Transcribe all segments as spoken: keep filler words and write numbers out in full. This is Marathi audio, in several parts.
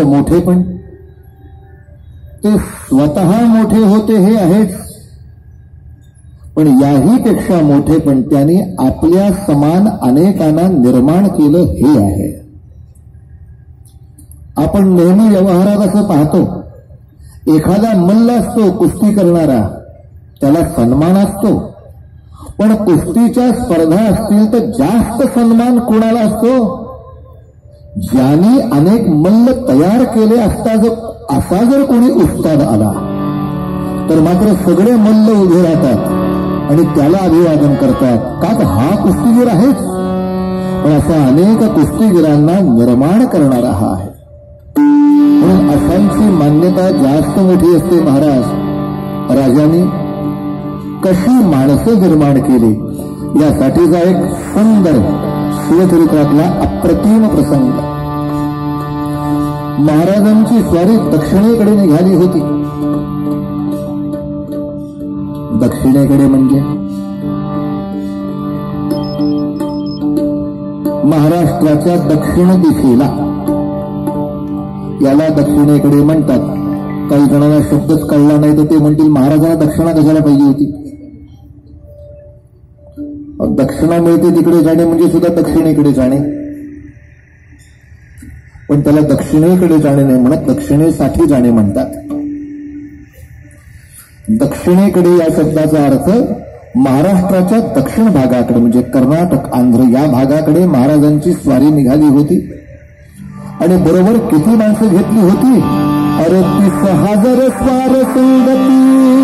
मोठेपण ते स्वतः मोठे होते हे आहेच, पण याही पेक्षा मोठेपण त्यांनी आपल्या समान अनेकांना निर्माण केलं हे आहे. आपण नेहमी व्यवहारात असं पाहतो, एखादा मल्ल असतो कुस्ती करणारा, त्याला सन्मान असतो, पण कुस्तीच्या स्पर्धा असतील तर जास्त सन्मान कोणाला असतो? ज्यांनी अनेक मल्ल तयार केले असता जर असा जर कोणी उस्ताद आला तर मात्र सगळे मल्ल उभे राहतात आणि त्याला अभिवादन करतात, का तर हा कुस्तीगीर आहेच. पण अशा अनेक कुस्तीगिरांना निर्माण करणारा हा आहे. म्हणून अशांची मान्यता जास्त मोठी असते. महाराज राजांनी कशी माणसं निर्माण केली यासाठीचा एक सुंदर शिवचरित्रातला अप्रतिम प्रसंग. महाराजांची स्वारी दक्षिणेकडे निघाली होती. दक्षिणेकडे म्हणजे महाराष्ट्राच्या दक्षिण दिशेला, याला दक्षिणेकडे म्हणतात. काही जणांना शब्दच कळला नाही तर ते म्हणतील महाराजांना दक्षिणा कशाला पाहिजे होती. दक्षिणा मिळते तिकडे जाणे म्हणजे सुद्धा दक्षिणेकडे जाणे, पण त्याला दक्षिणेकडे जाणे नाही म्हणत, दक्षिणेसाठी जाणे म्हणतात. दक्षिणेकडे या शब्दाचा अर्थ महाराष्ट्राच्या दक्षिण भागाकडे म्हणजे कर्नाटक, आंध्र या भागाकडे महाराजांची स्वारी निघाली होती. आणि बरोबर किती माणसं घेतली होती? अरे तीस हजार स्वार संगती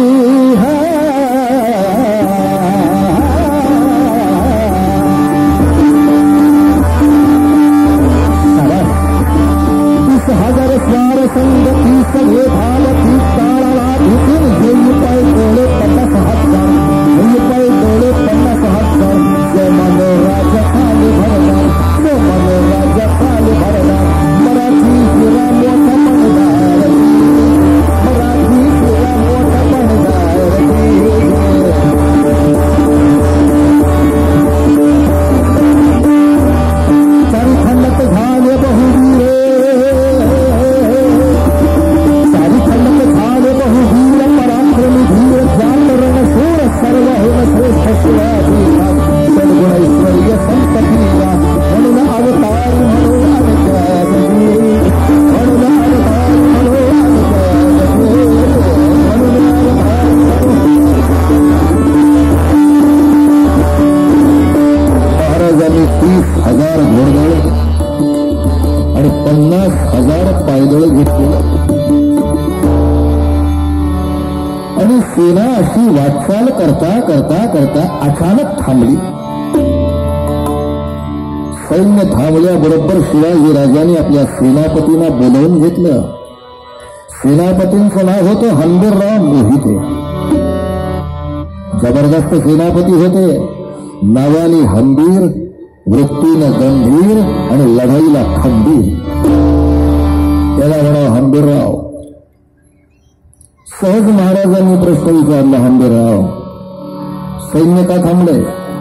हजार स्वार संगती सगळे भालती ताळाला भेटून घेई पाय डोळे पन्नास हजार घेई पाय डोळे पन्नास हजार. जय मानो राजा खाली भरणार, जय मानो राजा खाली भरणार. मराठी शिरा मोठा पणदार, मराठी शिरा मोठा पणदार. चारी खंडत झाले बहुवीर, सर्व होऊन श्रेष्ठ शिवाजी सद्गुण ऐश्वर्य संपत्तीला म्हणून अवतार म्हणून अवतार म्हणून अवतार म्हणून महाराजांनी तीस हजार घोडदळ आणि पन्नास हजार पायदळ घेतले आणि सेना अशी वाटचाल करता करता करता अचानक थांबली. सैन्य थांबल्याबरोबर शिवाजी राजांनी आपल्या सेनापतींना बोलावून घेतलं. सेनापतींचं नाव होतं हंबीरराव मोहिते. जबरदस्त सेनापती होते. नावाने हंबीर, वृत्तीनं गंभीर आणि लढाईला खंबीर. त्याला म्हणावं हंबीरराव. सहज महाराजांनी प्रश्न विचारला, हंबीरराव सैन्य का थांबलंय?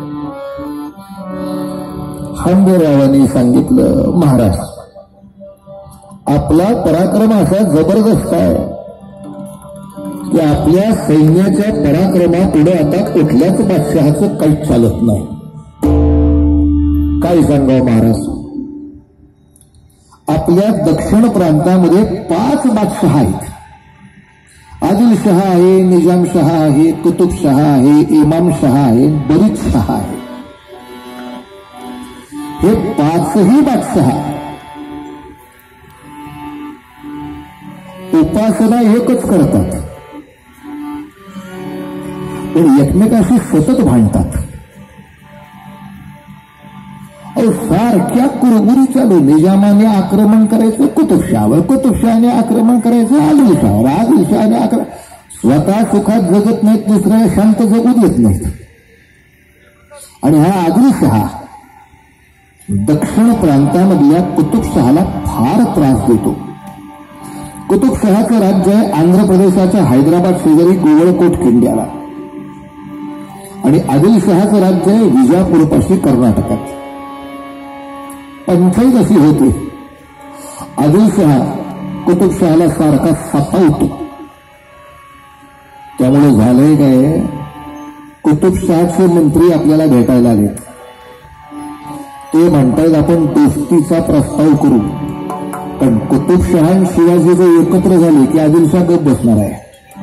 हंबीररावांनी सांगितलं, महाराज आपला पराक्रम असा जबरदस्त आहे की आपल्या सैन्याच्या पराक्रमापुढे आता कुठल्याच बादशहाचं काहीच चालत नाही. काय सांगावं महाराज, आपल्या दक्षिण प्रांतामध्ये पाच बादशहा आहेत. आदिलशहा आहे, निजामशहा आहे, कुतुबशहा आहे, इमामशहा आहे, बरीचशहा आहे. हे पाचही बादशहा उपासना एकच करतात, पण एकमेकाशी सतत भांडतात. सारख्या कुरबुरी चालू. निजामाने आक्रमण करायचं कुतुबशहावर, कुतुबशहाने आक्रमण करायचं आदिलशहावर, आदिलशहाने आक्रमण. स्वतः सुखात जगत नाहीत, दुसऱ्या शांत जगू देत नाहीत. आणि हा आदिलशहा दक्षिण प्रांतामधल्या कुतुबशहाला फार त्रास देतो. कुतुबशहाचं राज्य आहे आंध्र प्रदेशाच्या हैदराबाद शेजारी गोवळकोट किल्ल्याला, आणि आदिलशहाचं राज्य आहे विजापूरपाशी कर्नाटकात. पंचायत अशी होती, आदिलशहा कुतुबशहाला सारखा सतावतो. त्यामुळे झालंय काय, कुतुबशहाचे मंत्री आपल्याला भेटायला आले. ते म्हणतायत आपण दोस्तीचा प्रस्ताव करू, पण कुतुबशहा आणि शिवाजी जर एकत्र झाले की आदिलशाह गप बसणार आहे.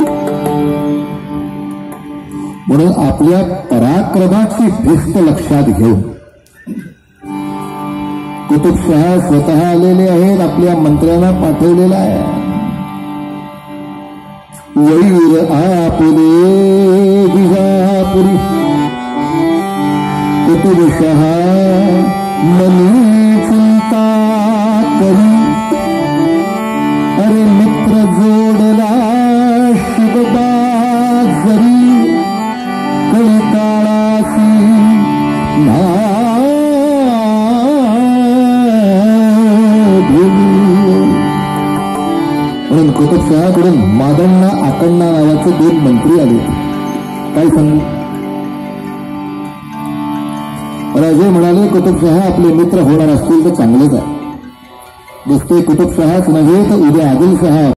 म्हणून आपल्या पराक्रमाची भिस्त लक्षात घेऊन कुतुबशहा स्वतः आलेले आहेत, आपल्या मंत्र्यांना पाठवलेला आहे. वैर आपले विजापुरी कुतुबशहा मनी चिंता करी. अरे मित्र जोडला शिवबाज जरी कळी काळासी ना म्हणून कुतुबशहाकडून मादण्णा आकण्णा नावाचे दोन मंत्री आले. काय सांगू, राजे म्हणाले कुतुबशहा आपले मित्र होणार असतील तर चांगलेच आहे. दिसते कुतुबशहाच नव्हे तर उद्या आदिलशहा